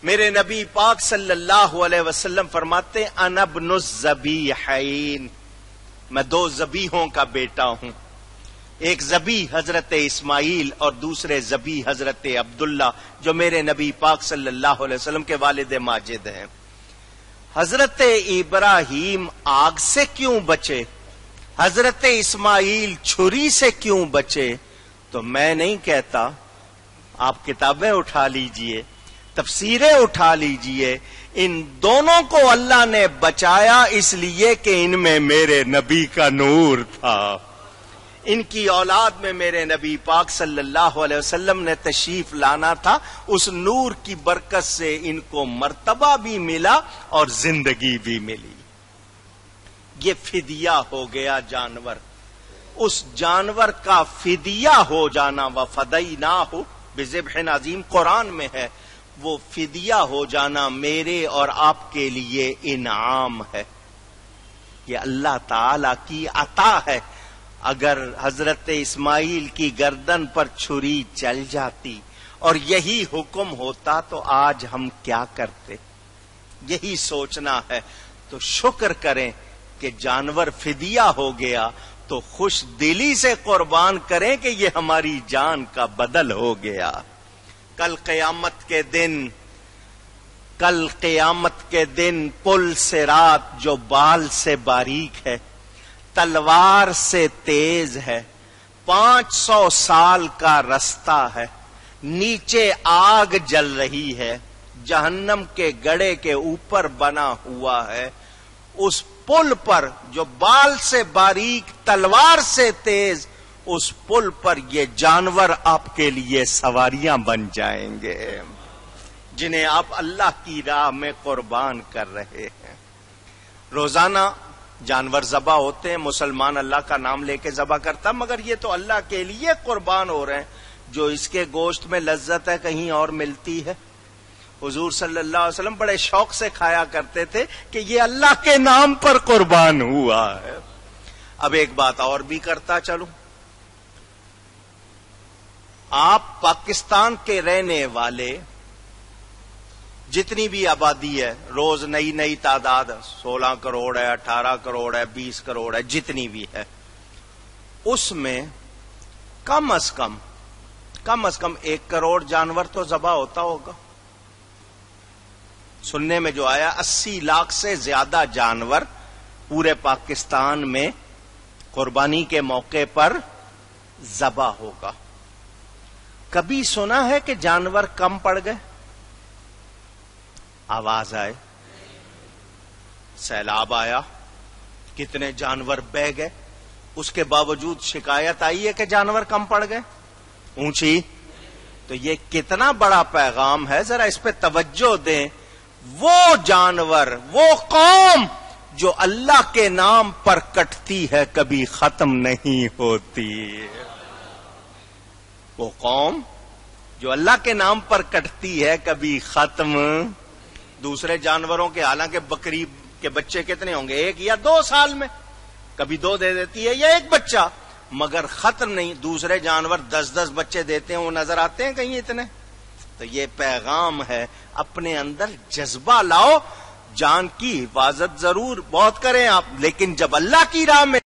میرے نبی پاک صلی اللہ علیہ وسلم فرماتے انا ابن الذبیحین، میں دو ذبیحوں کا بیٹا ہوں، ایک ذبیح حضرت اسماعیل اور دوسرے ذبیح حضرت عبداللہ جو میرے نبی پاک صلی اللہ علیہ وسلم کے والد ماجد ہیں۔ حضرت ابراہیم آگ سے کیوں بچے، حضرت اسماعیل چھری سے کیوں بچے؟ تو میں نہیں کہتا، آپ کتابیں اٹھا لیجئے، تفسیریں اٹھا لیجئے، ان دونوں کو اللہ نے بچایا اس لیے کہ ان میں میرے نبی کا نور تھا، ان کی اولاد میں میرے نبی پاک صلی اللہ علیہ وسلم نے تشریف لانا تھا، اس نور کی برکت سے ان کو مرتبہ بھی ملا اور زندگی بھی ملی۔ یہ فدیہ ہو گیا جانور، اس جانور کا فدیہ ہو جانا، وَفَدَيْنَاهُ بِذِبْحٍ عَظِيمٍ قرآن میں ہے، وہ فدیہ ہو جانا میرے اور آپ کے لیے انعام ہے، یہ اللہ تعالی کی عطا ہے۔ اگر حضرت اسماعیل کی گردن پر چھری چل جاتی اور یہی حکم ہوتا تو آج ہم کیا کرتے؟ یہی سوچنا ہے۔ تو شکر کریں کہ جانور فدیہ ہو گیا تو خوش دلی سے قربان کریں کہ یہ ہماری جان کا بدل ہو گیا۔ کل قیامت کے دن پل صراط جو بال سے باریک ہے، تلوار سے تیز ہے، 500 سال کا رستہ ہے، نیچے آگ جل رہی ہے، جہنم کے گڑھے کے اوپر بنا ہوا ہے، اس پل پر جو بال سے باریک تلوار سے تیز، اس پل پر یہ جانور آپ کے لیے سواریاں بن جائیں گے جنہیں آپ اللہ کی راہ میں قربان کر رہے ہیں۔ روزانہ جانور ذبح ہوتے ہیں، مسلمان اللہ کا نام لے کے ذبح کرتا، مگر یہ تو اللہ کے لیے قربان ہو رہے ہیں، جو اس کے گوشت میں لذت ہے کہیں اور ملتی ہے؟ حضور صلی اللہ علیہ وسلم بڑے شوق سے کھایا کرتے تھے کہ یہ اللہ کے نام پر قربان ہوا ہے۔ اب ایک بات اور بھی کرتا چلوں، آپ پاکستان کے رہنے والے جتنی بھی آبادی ہے، روز نئی نئی تعداد 16 کروڑ ہے، 18 کروڑ ہے، 20 کروڑ ہے، جتنی بھی ہے، اس میں کم از کم 1 کروڑ جانور تو ذبح ہوتا ہوگا۔ سننے میں جو آیا 80 لاکھ سے زیادہ جانور پورے پاکستان میں قربانی کے موقع پر ذبح ہوگا۔ کبھی سنا ہے کہ جانور کم پڑ گئے؟ آواز آئے، سیلاب آیا، کتنے جانور بہ گئے، اس کے باوجود شکایت آئی ہے کہ جانور کم پڑ گئے؟ اونچی تو یہ کتنا بڑا پیغام ہے، ذرا اس پہ توجہ دیں۔ وہ جانور، وہ قوم جو اللہ کے نام پر کٹتی ہے کبھی ختم نہیں ہوتی، وہ قوم جو اللہ کے نام پر کٹتی ہے کبھی ختم۔ دوسرے جانوروں کے حالانکہ بکری کے بچے کتنے ہوں گے، 1 یا 2 سال میں، کبھی 2 دے دیتی ہے یا 1 بچہ، مگر ختم نہیں۔ دوسرے جانور 10 بچے دیتے ہیں، وہ نظر آتے ہیں کہیں اتنے؟ تو یہ پیغام ہے، اپنے اندر جذبہ لاؤ، جان کی حفاظت ضرور بہت کریں آپ، لیکن جب اللہ کی راہ میں